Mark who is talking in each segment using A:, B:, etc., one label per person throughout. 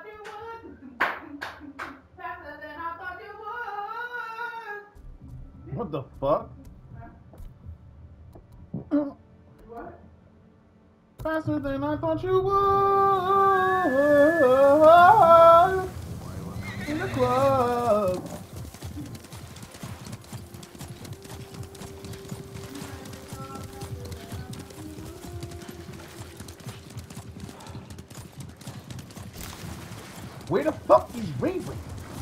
A: What the fuck?
B: What?
A: Faster than I thought you would. In the club. Where the fuck is Raven?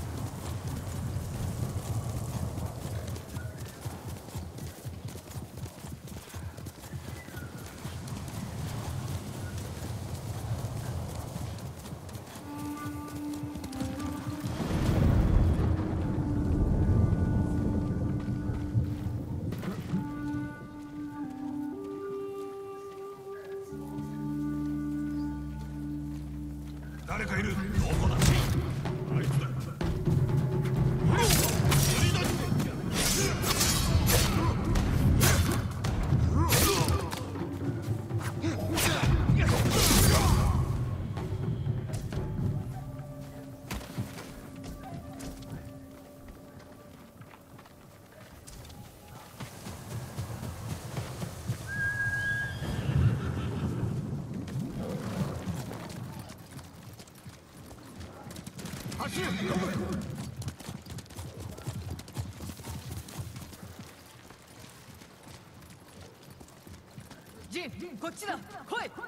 C: ジン、こっちだ。来い。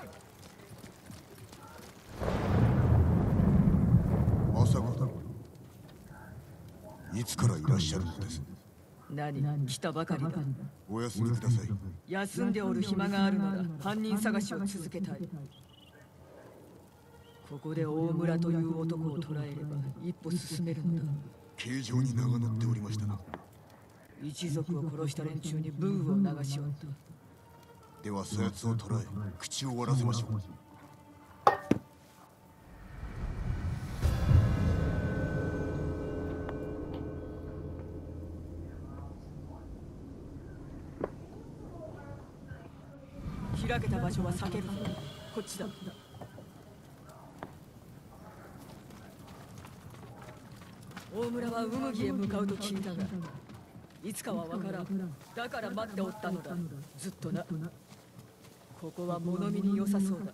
D: 朝子だ。いつからいらっしゃるのです？
C: 何、来たばかりだ。
D: お休みください。
C: 休んでおる暇があるなら犯人探しを続けたい。ここで大村という男を捕らえれば一歩進めるのだ。
D: 形状に名が載っておりましたな。
C: 一族を殺した連中にブーを流しおった。
D: ではそやつを捕らえ、口を割らせましょう。
C: 開けた場所は避けるぞ。こっちだ。大村はウムギへ向かうと聞いたが、いつかはわからん。だから待っておったのだ。ずっとな。ここは物見に良さそうだ。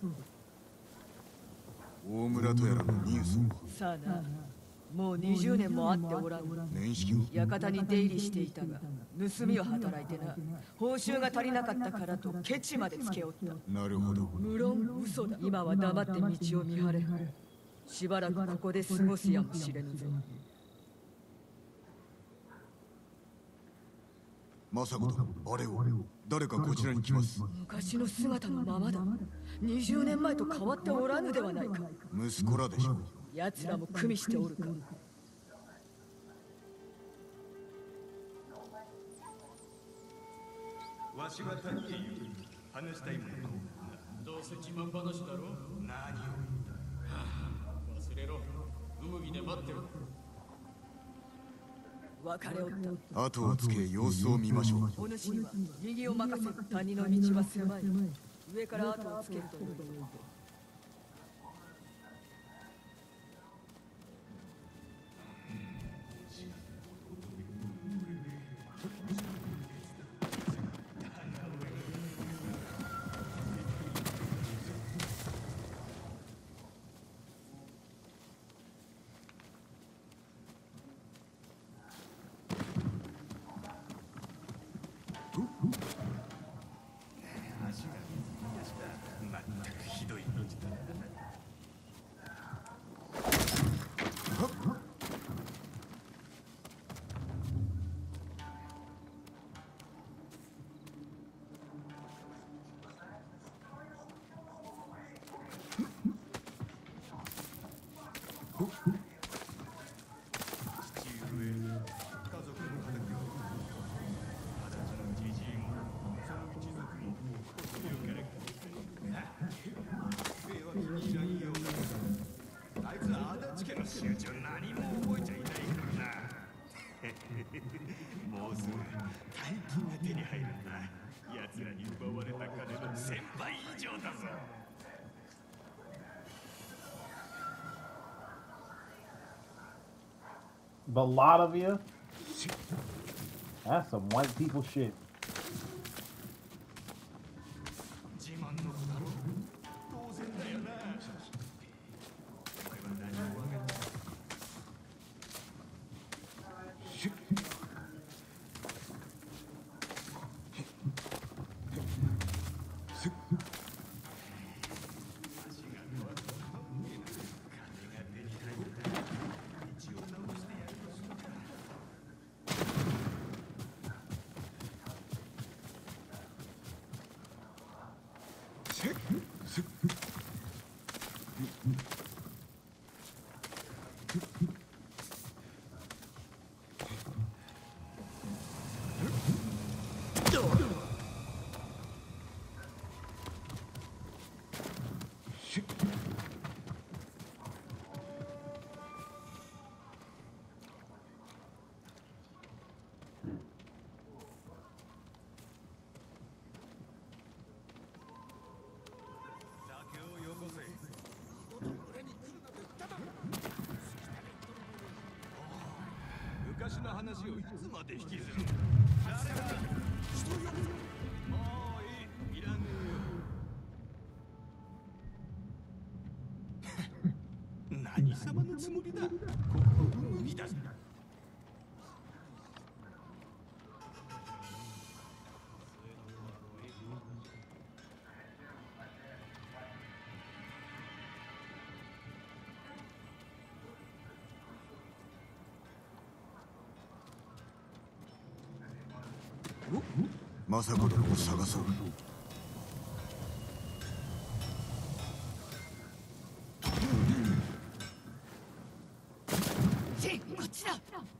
D: 大村とやらの人相は
C: さあな。もう20年も会っておらん。
D: 年式は
C: 館に出入りしていたが、盗みを働いてな。報酬が足りなかったからとケチまでつけおった。
D: なるほど。
C: 無論嘘だ。今は黙って道を見張れ。しばらくここで過ごすやもしれぬぞ。
D: 政子だ。あれを誰かこちらに来ます。
C: 昔の姿のままだ。20年前と変わっておらぬではないか。
D: 息子らでしょう。
C: 奴らも組みしておるか。
E: わしは谷へ行く。話したいもの。
F: どうせ自慢話だろ。
E: 何を言うんだ。
F: 忘れろ。ウムギで待ってろ。
C: 別れおった。
D: 後をつけ様子を見ましょう。
C: お主には右を任せ。谷の道は狭い。上から後をつけるという。
E: 集中何も覚えちゃいないからな。もうすぐ大金が手に入るんだ。奴らに奪われた金の1000倍以上だぞ。
A: Balatovia? That's some white people shit.
E: 自慢の子だろ。当然だよな。俺は何も分かってない。昔の話をいつまで引きずる。誰だ。人呼ぶぞ。もういい。いらねえよ。何様のつもりだ。ここは海だぞ。
D: 政子殿を探そう。
C: こっちだ。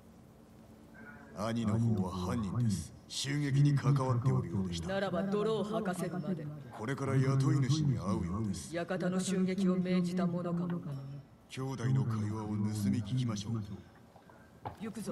D: 兄の方は犯人です。襲撃に関わっておるようでした。
C: ならば泥を吐かせるまで。
D: これから雇い主に会うようです。
C: 館の襲撃を命じたものかも。
D: 兄弟の会話を盗み聞きましょう。
C: 行くぞ。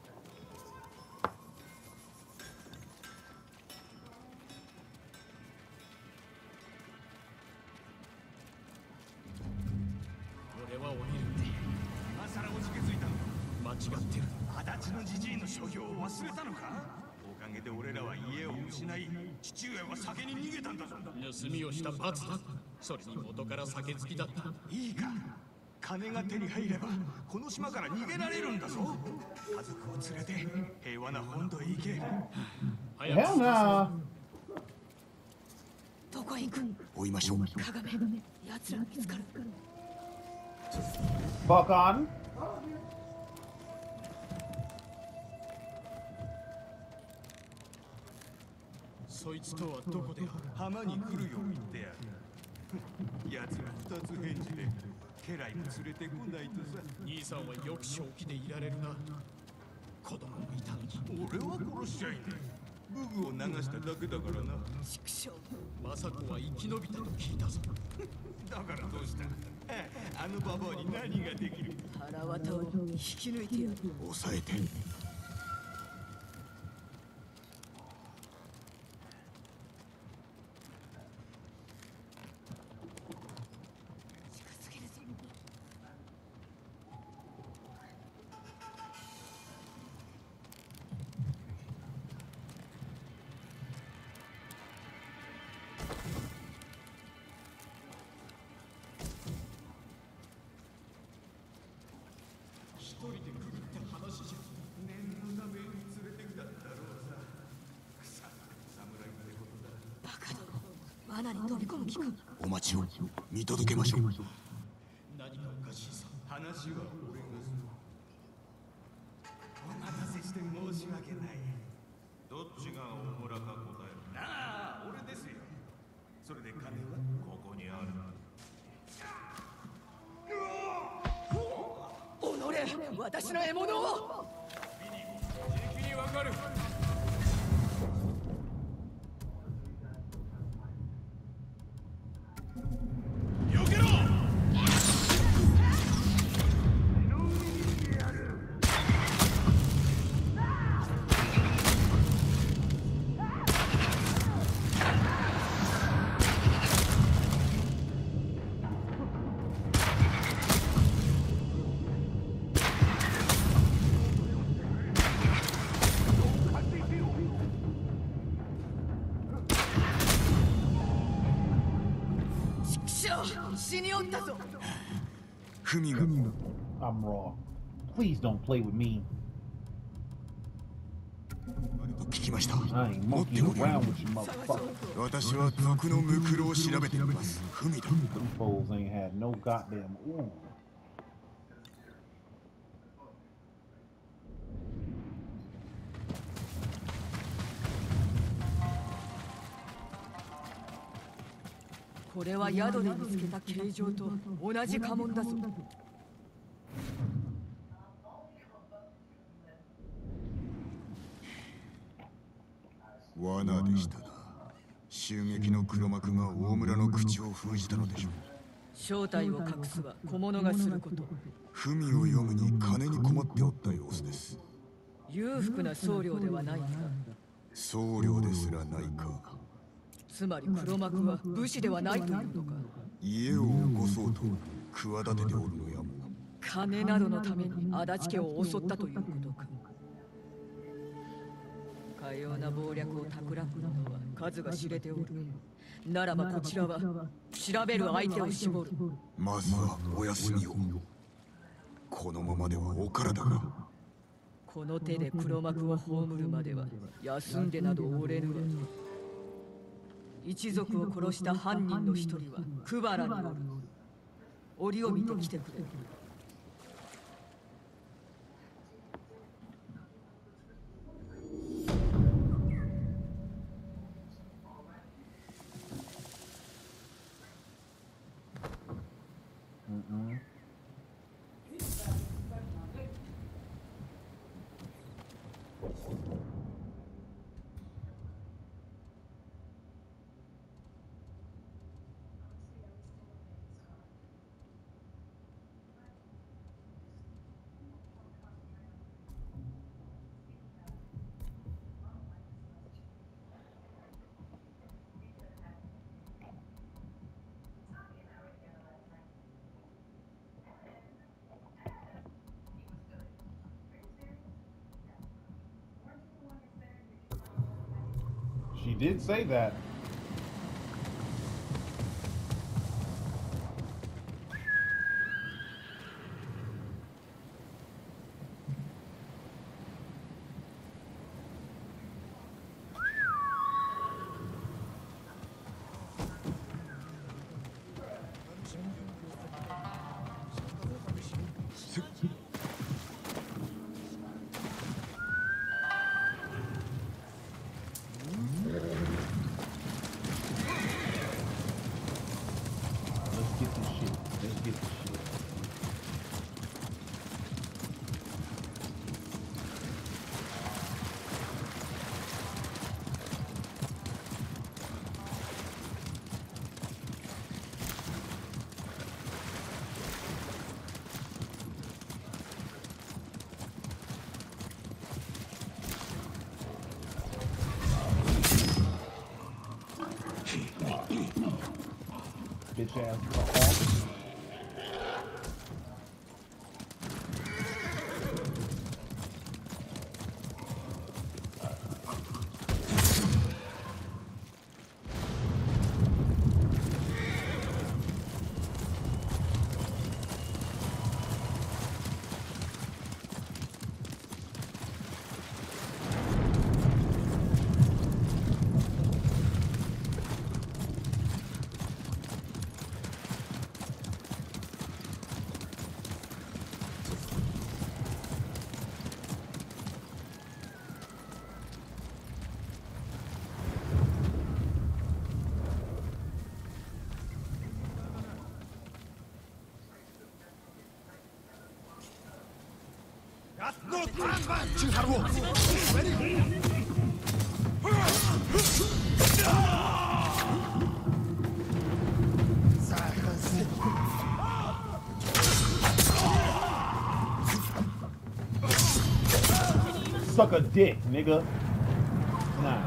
F: 俺は降りるんで。
E: 今さらおじけづいたのか。
F: 間違ってる。
E: 足立のじじいの所業を忘れたのか。おかげで俺らは家を失い、父上は酒に逃げたんだぞ。
F: 盗みをした罰だ。それに元から酒好きだった。
E: いいか。金が手に入ればこの島から逃げられるんだぞ。家族を連れて平和な本土へ行け。
F: 早
A: Hell
F: く
A: nah.
C: どこへ行く？
D: 追いましょう。
C: 鏡。奴ら見つかる。
A: Fuck on.
F: そいつとはどこである？
E: 浜に来るよう言ってやる。奴ら二つ返事で家来も連れてこないとさ。
F: 兄さんはよく正気でいられるな。子供もいたのに。
E: 俺は殺しちゃいねえ。武具を流しただけだからな。
C: 畜生。
F: 政子は生き延びたと聞いたぞ。
E: だからどうした。あのババアに何ができる。
C: 腹渡を引き抜いてやる。
D: 抑えて。
C: 近すぎるぞ。
F: 一人で来るって話じゃ。
E: 念のために連れてきたんだろうさ。草侍ってことだ。
C: バカども。罠に飛び込む気か。
D: お待ちを見届けましょう。
F: 何かおかしいさ。
E: 話は俺がする。お待たせして申し訳ない。どっちが大村か答える。なあ、俺ですよ。それで金はここにある。
C: 己、私の獲物を。
F: じきにわかる。
E: よけろ。
C: おったぞ。
D: フミが
A: I'm raw. Please don't play with me.
D: と聞きました。
A: I ain't
D: 持って
A: monkeying
D: おり
A: around with you, motherfucker.
D: 私は賊のムクロを調べています。フミだ。
A: Them fools ain't had no goddamn. Ooh.
C: これは宿で見つけた形状と同じ家紋だぞ。
D: 罠でしたな。襲撃の黒幕が大村の口を封じたのでしょう。
C: 正体を隠すは小物がすること。
D: 文を読むに金に困っておった様子です。
C: 裕福な僧侶ではないか。
D: 僧侶ですらないか。
C: つまり黒幕は武士ではないというのか。
D: 家を起こそうと企てておるのやも。
C: 金などのために足立家を襲ったということか。かような謀略を企む者は数が知れておる。ならばこちらは調べる相手を絞る。
D: まずはお休みを。このままではお体が。
C: この手で黒幕を葬るまでは休んでなどおれぬわ。一族を殺した犯人の一人はクバラにおる。折を見てきてくれ。
A: She did say that. Let's get this shit. Let's get this shit. Bitch ass hawk. Suck a dick, nigga. Nah.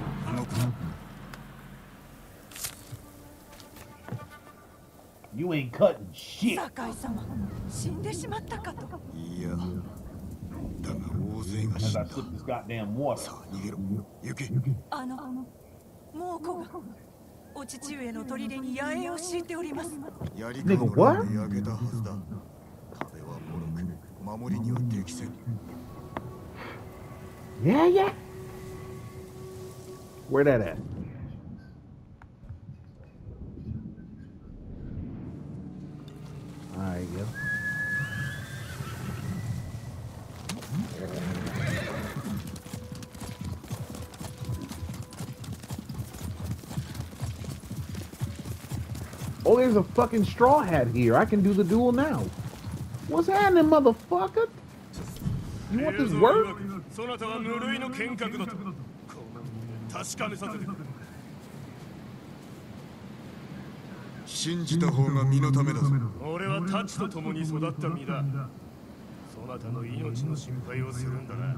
A: You ain't cutting shit.
B: 酒井様、死んでしまったかと。
D: いや、だが大勢が
A: As
D: 死ん
A: I
D: だ。
A: sip this goddamn water.
D: さあ逃げろ。行け。
B: 猛虎が。 お父上の砦に野営を敷いております。
D: やりかの裏で焼けたはずだ。壁は脆く、守りには適せん。
G: Yeah, yeah. Where that at? Alright, yeah. Oh, there's a fucking straw hat here. I can do the duel now. What's happening, motherfucker? You want this work?
E: そなたは無類の剣客だとこの確かめさせる。
D: 信じた方が身のためだぞ。
E: 俺はタチと共に育った身だ。そなたの命の心配をするんだな。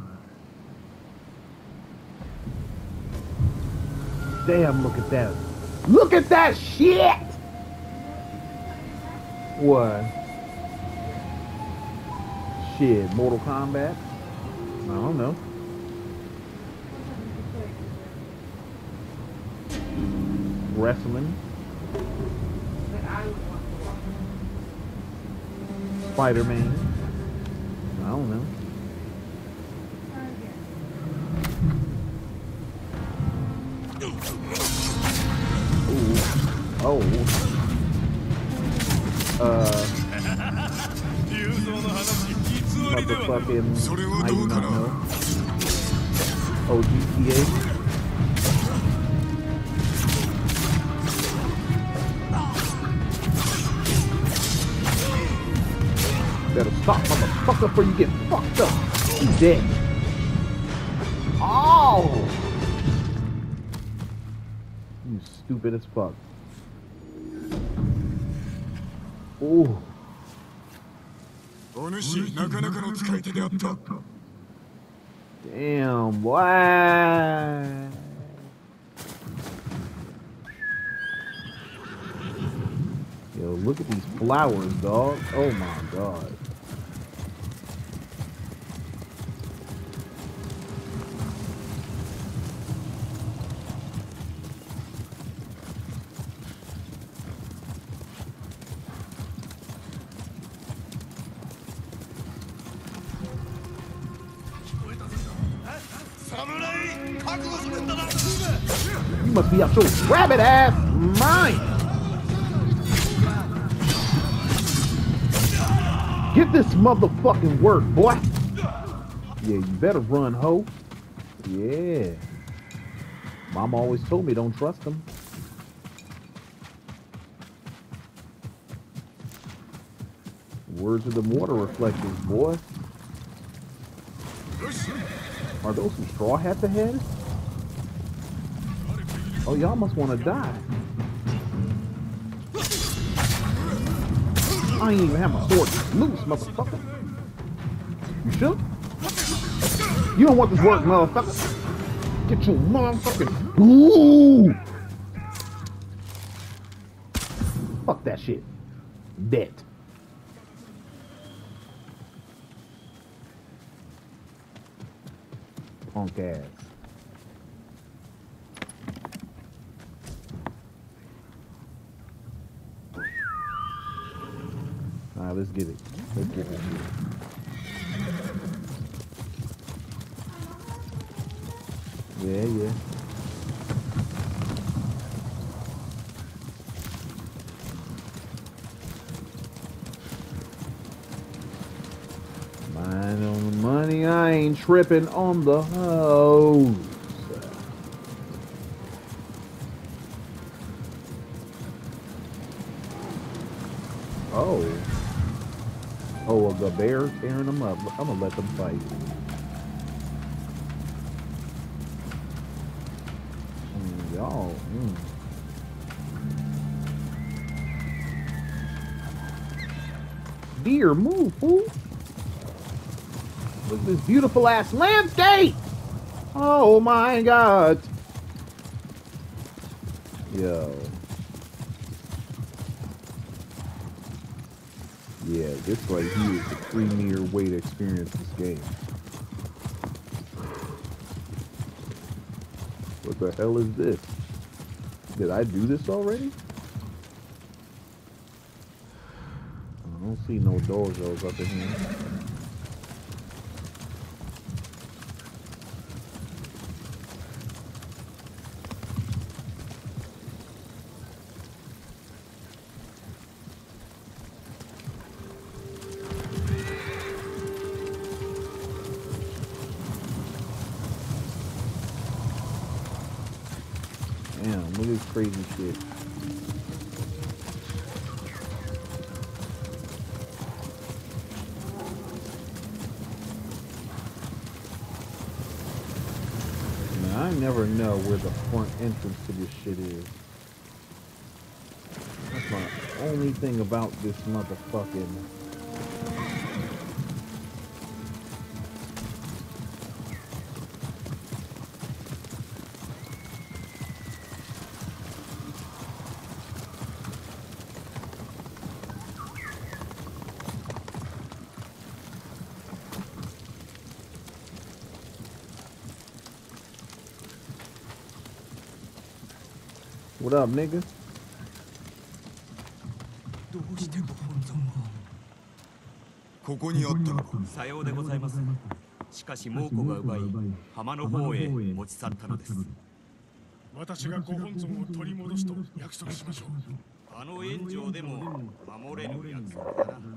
G: Damn, look at that. Look at that shit! What? Shit, Mortal Kombat? I don't know. Wrestling. Spider-Man. I don't know. Ooh. Oh. Motherfucking, I do not know. Oh, GTA. Better stop, motherfucker, before you get fucked up. You dead. Oh! You stupid as fuck. Oh.
D: お主、なかなかの使い手であった。
G: Damn, boy. Yo, look at these flowers, dog. Oh my god. You must be out your rabbit ass mind. Get this motherfucking work, boy. Yeah, you better run, ho. Yeah. Mom always told me don't trust them. Words of the water reflectors, boy. Are those some straw hats ahead? Oh, y'all must want to die. I ain't even have my sword loose, motherfucker. You sure? You don't want this work, motherfucker. Get your motherfucking... Ooh! Fuck that shit. Dead. Punk ass. Alright, let's get it. Let's get it. Yeah, yeah. Mind on the money, I ain't tripping on the hose. Oh. Oh, the bear tearing them up. I'm gonna let them fight. Y'all. Deer, move, fool. Look at this beautiful ass landscape. Oh my god. Yo. Yeah, this right here is the premier way to experience this game. What the hell is this? Did I do this already? I don't see no dojos up in here. Damn, look at this crazy shit. Man, I never know where the front entrance to this shit is. That's my only thing about this motherfucking... What up, nigga?
F: どうしてご本尊を。
D: ここにあったのか。
H: さようでございます。しかし猛虎が奪い、浜の方へ持ち去ったのです。
F: 私がご本尊を取り戻すと約束しましょう。
H: あの炎上でも守れぬ約束だな。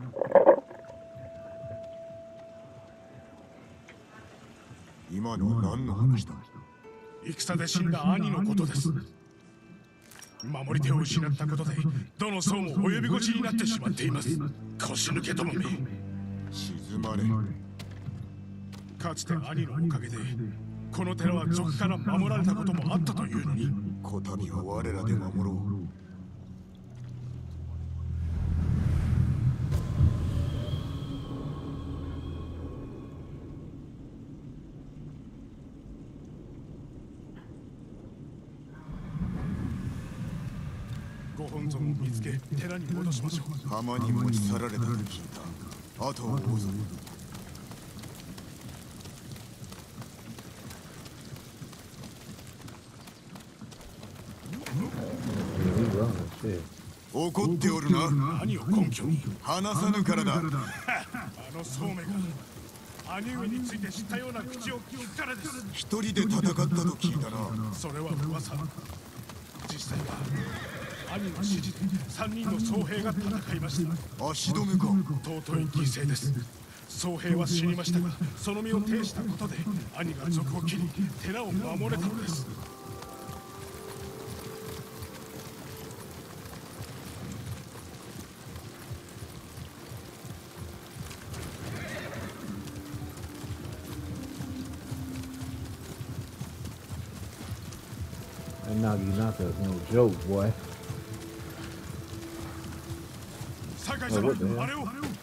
D: 今のは何の話だ。
F: 戦で死んだ兄のことです。守り手を失ったことでどの層も及び腰になってしまっています。腰抜けどもめ。
D: 静まれ。
F: かつて兄のおかげでこの寺は賊から守られたこともあったというのに、
D: こたびは我らで守ろう。
F: ご本尊を見つけ寺に戻しましょう。
D: 浜に持ち去られたと聞いた。後を追うぞ。怒っておるな。
F: 何を根拠に。
D: 話さぬからだ。
F: あの宗明が兄上について知ったような口を聞くからです。
D: 一人で戦ったと聞いたな。
F: それは噂。実際は兄の指示で3人の僧兵が戦いました。
D: 足止めか。
F: 尊い犠牲です。僧兵は死にましたが、その身を挺したことで兄が賊を切り寺を守れたのです。
G: Naginata is no joke, boy.
F: 酒井様、あれを。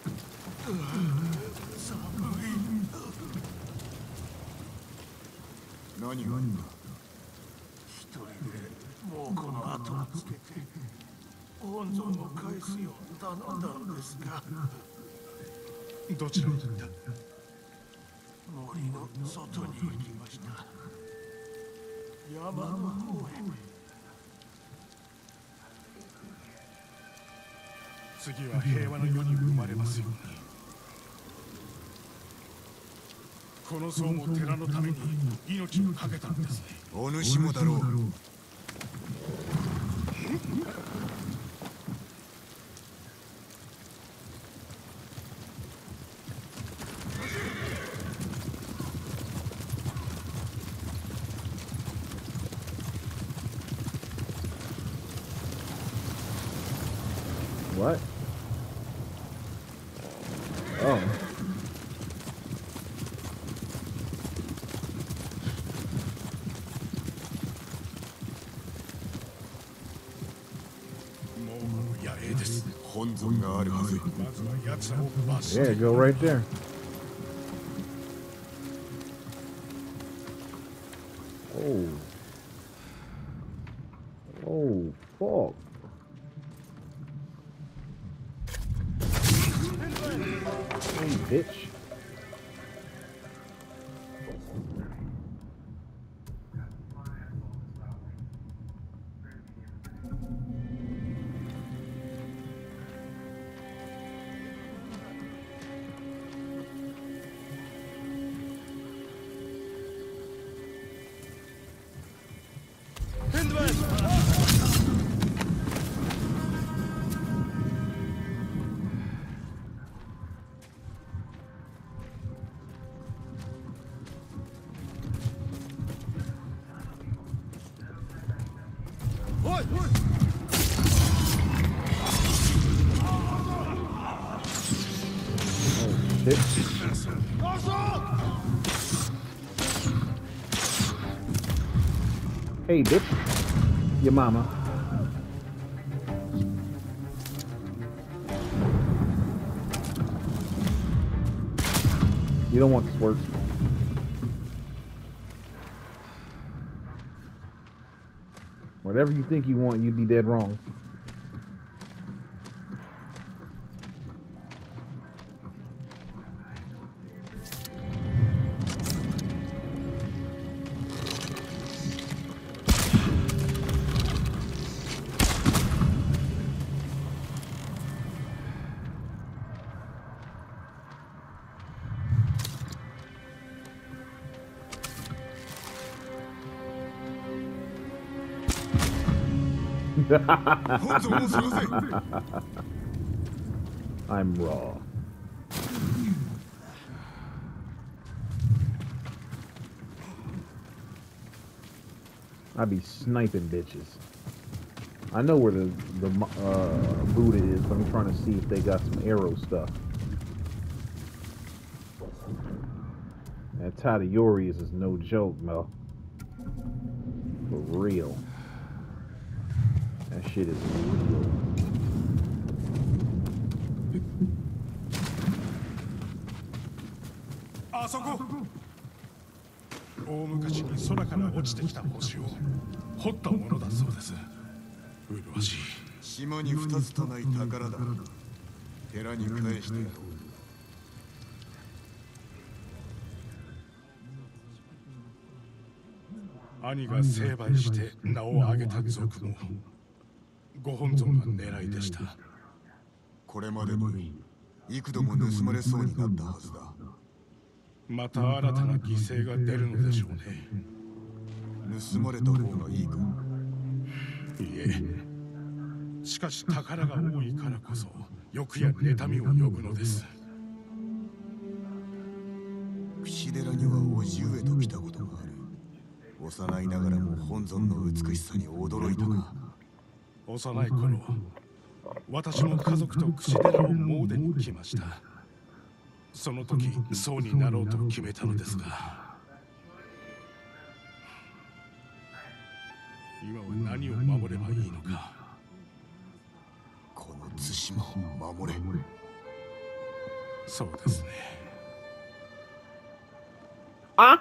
D: 何が。
E: 一人で猛虎の後をつけて本尊を返すよう頼んだのですが。
F: どちらに行った？
E: 森の外に行きました。山の方へ。
F: 次は平和な世に生まれますように。この僧も寺のために命を懸けたんですね。
D: お主もだろう。
G: What? Oh. Yeah, go right there. Oh. Oh, fuck. Hey, bitch. Hey, bitch. Your mama. You don't want this work. Whatever you think you want, you'd be dead wrong. I'm raw. I be sniping bitches. I know where the Buddha is, but I'm trying to see if they got some arrow stuff. That Tadayori is no joke, Mel. For real. That shit is real.
F: Ah, そこ。大昔に空から落ちてきた星を掘ったものだそうです。麗しい。
D: 島に2つとない宝だ。寺に返してやろう。
F: 兄が成敗して名を挙げた族もご本尊が狙いでした。
D: これまでに幾度も盗まれそうになったはずだ。
F: また新たな犠牲が出るのでしょうね。
D: 盗まれた方がいいか。
F: いえ、しかし宝が多いからこそ欲や妬みを呼ぶのです。
D: 櫛寺には叔父上と来たことがある。幼いながらも本尊の美しさに驚いたが。
F: 幼い頃、私も家族と櫛寺を詣に来ました。その時、僧になろうと決めたのですが、今は何を守ればいいのか。
D: この対馬を守れ。
F: そうですね。
G: あ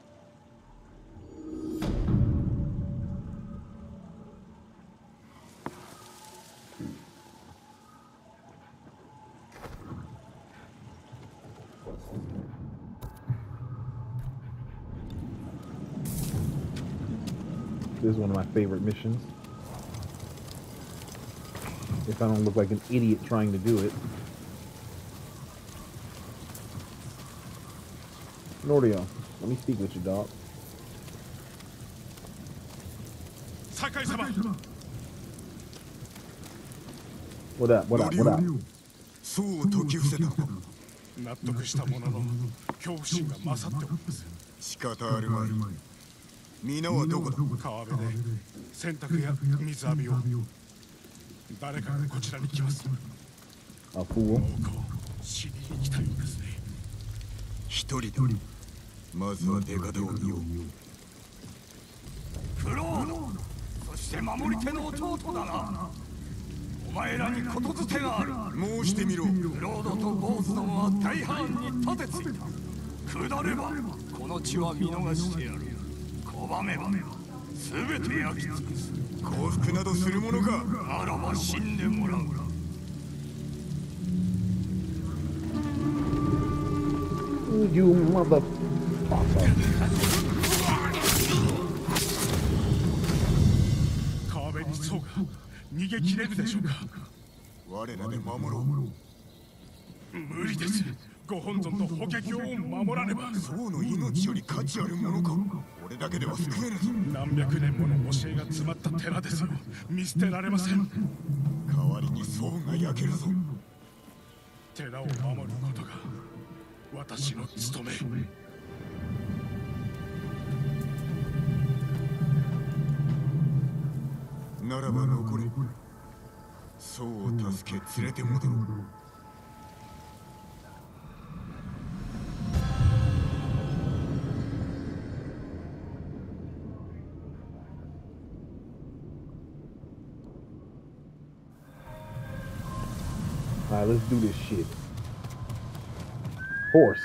G: This is one of my favorite missions. If I don't look like an idiot trying to do it. Nordio, let me speak with you, dog.
F: Sakai-sama!
G: What up? What up? What up?
D: そう解き伏せたのか。
F: 納得したものの恐怖心が勝っております。
D: 仕方あるまい。皆はどこだ。
F: 川辺で洗濯や水浴びを。誰かがこちらに来ます。
G: A fool.
F: 知りに来たようですね。
D: 一人だ。まずは出方を見よう。
E: フロード、そして守り手の弟だな。お前らにことづてがある。
D: 申してみろ。
E: フロードとゴーズ殿は大藩に盾ついた。下ればこの地は見逃してやる。拒めば全て焼き尽くす。
D: 降伏などするものか。
E: ならば死んでもらう。
G: You motherfucker.
F: 川辺に僧が逃げ切れるでしょうか。
D: 我らで守ろう。
F: 無理です。ご本尊と法華経を守らねば。
D: 僧の命より価値あるものか。俺だけでは救えぬぞ。
F: 何百年もの教えが詰まった寺ですよ。見捨てられません。
D: 代わりに僧が焼けるぞ。
F: 寺を守ることが私の務め。
D: ならば残れ。そうを助け連れて戻ろう。
G: Alright, let's do this shit. Horse.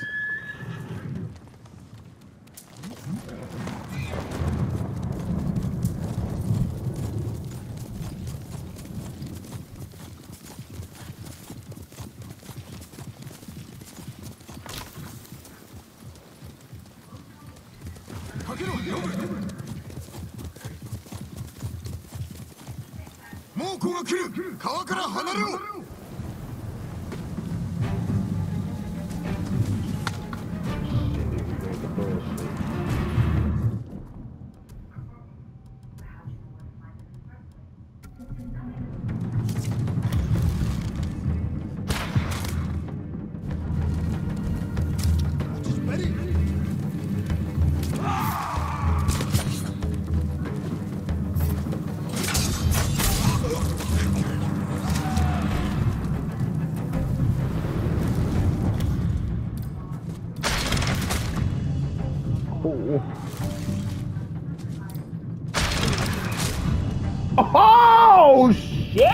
G: Oh shit!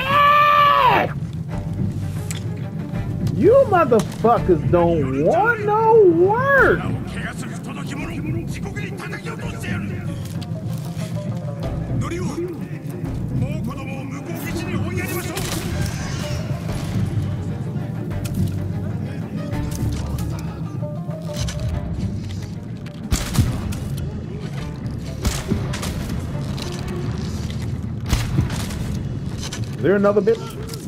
G: You motherfuckers don't want no work. Is there another bitch?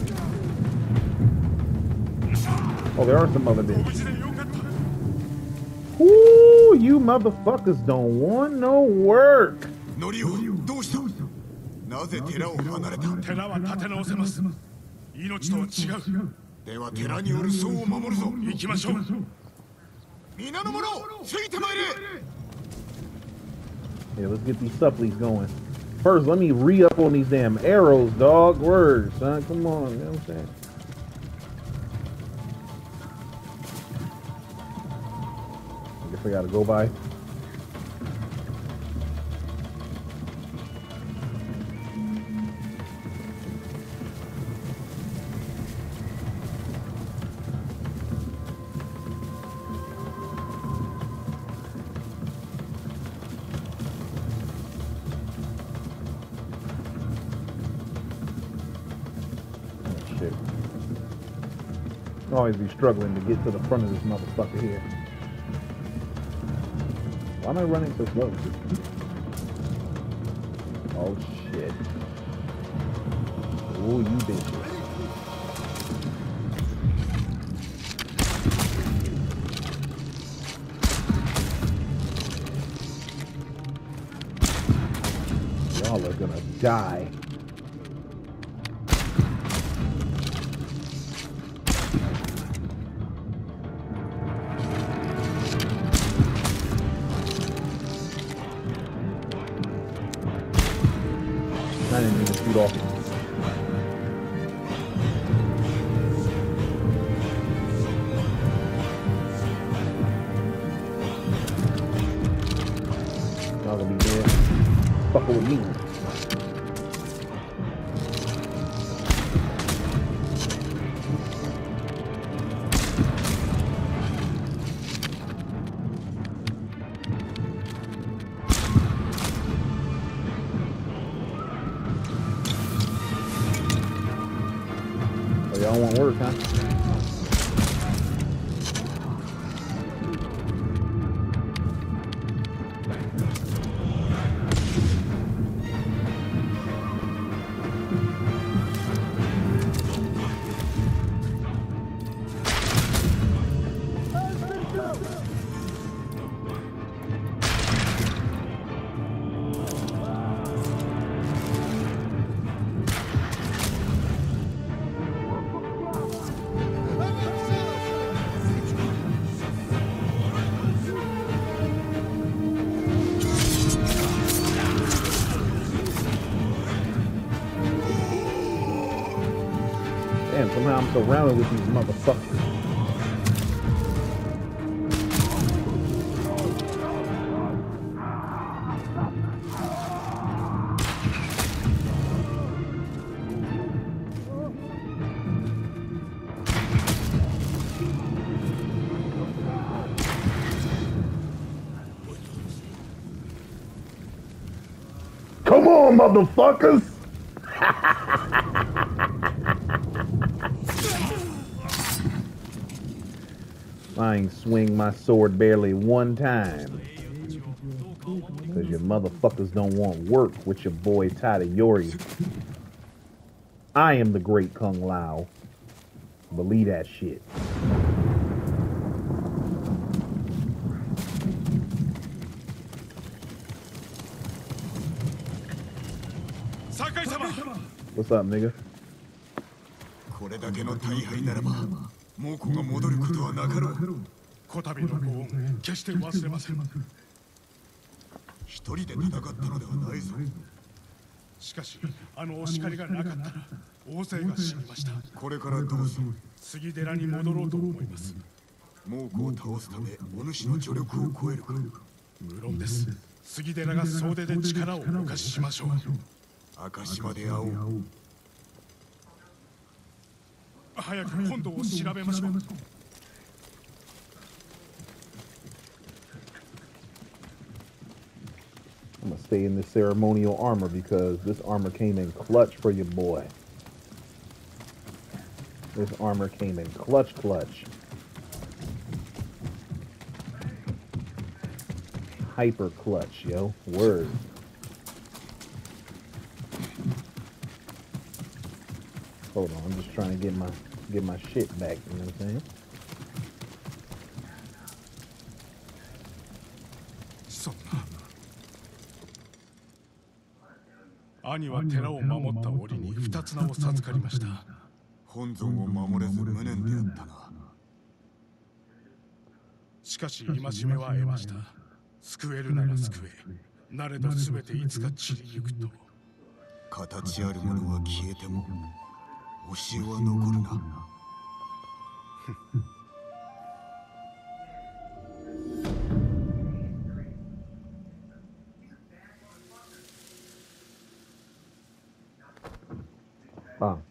G: Oh, there are some other bitches. Ooh, you motherfuckers don't want no work.
D: ノリオ、どうした？なぜ寺を離れた？
F: 寺は立て直せます。命とは違う。
D: では寺による僧を守るぞ。
F: 行きましょう。
D: 皆の者、ついてまいれ。
G: Yeah, let's get these supplies going. First, let me re-up on these damn arrows, dog. Word, son. Come on, you know what I'm saying? I guess I gotta go by. Always be struggling to get to the front of this motherfucker here. Why am I running so slow? Oh shit. Oh, you bitch. Y'all are gonna die. I didn't mean to shoot off. Y'all gonna be dead. Fucking with me. Y'all want work, huh? I'm surrounded with these motherfuckers. Come on, motherfuckers! I ain't swing my sword barely one time. Because your motherfuckers don't want work with your boy Tadayori. I am the great Kung Lao. Believe that shit. What's up, nigga?
D: これだけの大敗ならば、猛虎が戻ることはなかろう。
F: こたびのご恩、決して忘れません。
D: 一人で戦ったのではないぞ。
F: しかし、あのお叱りがなかったら、大勢が死にました。
D: これからどうする？
F: 杉寺に戻ろうと思います。
D: 猛虎を倒すため、お主の助力を超えるか？
F: 無論です。杉寺が総出で力をお貸ししましょう。
D: 赤島で会おう。
F: 早く本堂を調べましょう。
G: I'm gonna stay in this ceremonial armor because this armor came in clutch for your boy. This armor came in clutch. Hyper clutch, yo. Word. Hold on, I'm just trying to get my shit back, you know what I'm saying?
F: そんな。兄は寺を守った折に二つ名を授かりました。
D: 本尊を守れず無念であったな。
F: しかし戒めは得ました。救えるなら救え。なれど全ていつか散りゆくと。
D: 形あるものは消えても教えは残るな。
G: あ。